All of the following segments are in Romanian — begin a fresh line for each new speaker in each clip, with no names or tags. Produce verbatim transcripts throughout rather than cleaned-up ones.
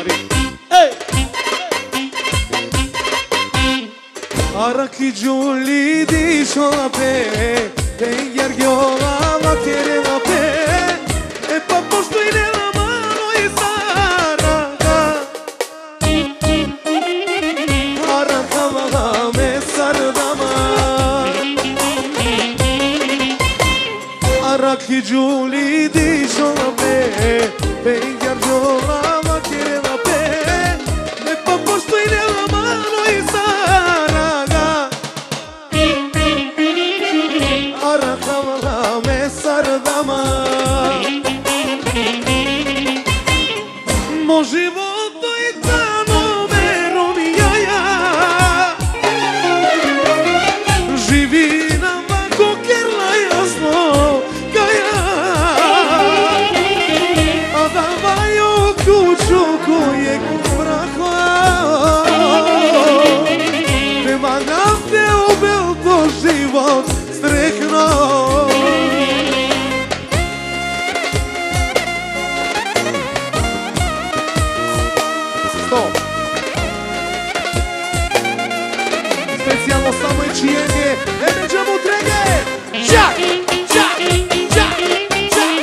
Mari. Araki Giuli di Sholape, Pengar Gyola Vakere Lape, e Paposto in la mano e Saraga. Arakava me Sardama. Araki Giuli di Sholape, Pengar Gyola Vakere Lape, e Paposto in la mano e Saraga. Arakava me Sardama. Mo životo i tamo me romijaja. Živi nam vako kerla jasno kaja. A davaju kuću kojeg vrahva. Nema nafte ubel to život strekno. Specijalno samo i čijenje, ne međemo u trege. Čak, čak, čak, čak.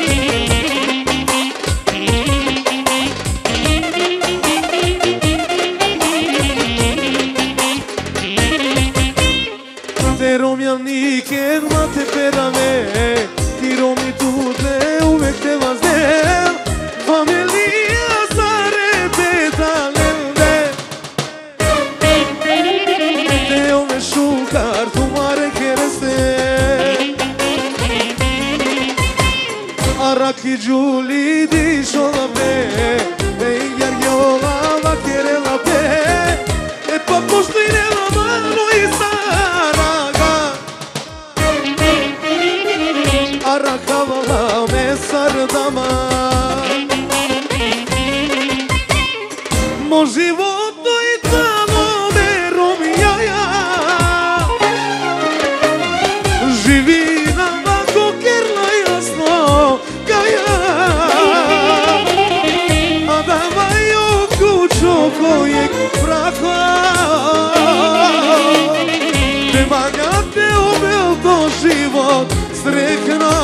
Te romjam niken, ma te pedame, ti romi tutle, uvek te vaznem. Familija stare pedalende. Te ome šukar, tu mare kereste. Araki Giuli di Sholape, Pengar Gyola Vakere Lape, e Paposto in la mano e Saraga. Arakava me Sardama. Mo životo i tamo me romijaja. Živi nam vako kerla jasno kaja. A davaju kuću kojeg vrahva. Nema te ubel to život strekno.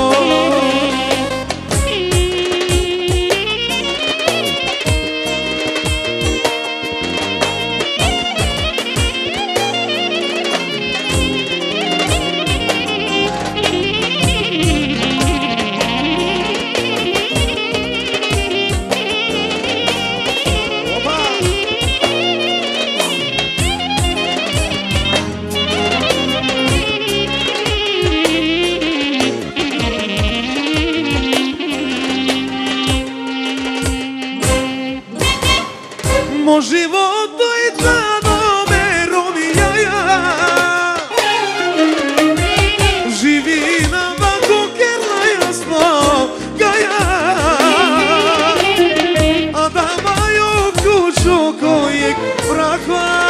Mo životo i tamo me romijaja. Živi nam vako kerla jasno kaja. A davaju kuću kojeg vrahva.